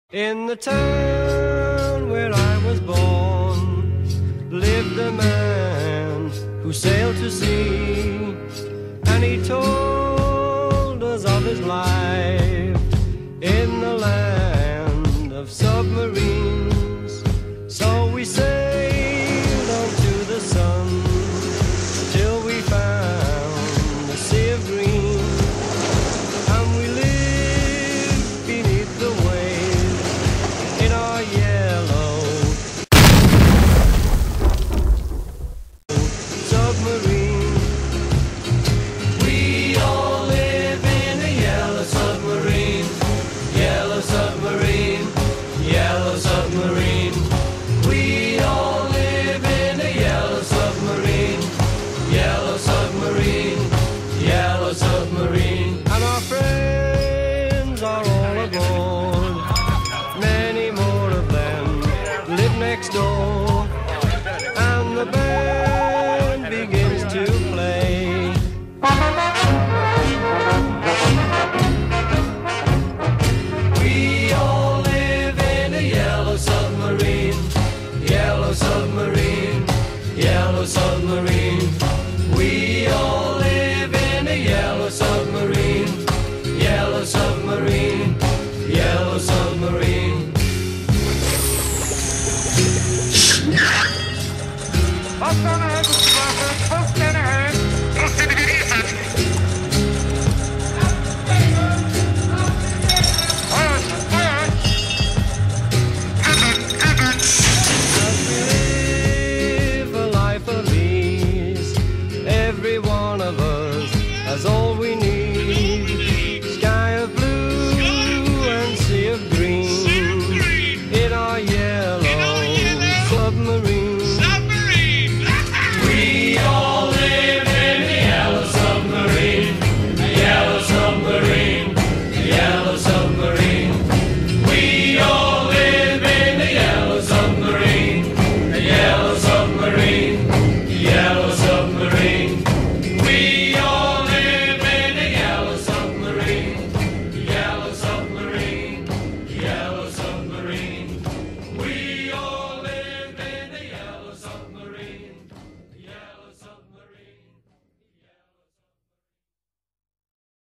In the town where I was born lived a man who sailed to sea, and he told us of his life in the land of submarines. So we sailed on to the sun till we found the sea of green, and we lived beneath the waves in our yellow submarine. We all live in a yellow submarine, yellow submarine.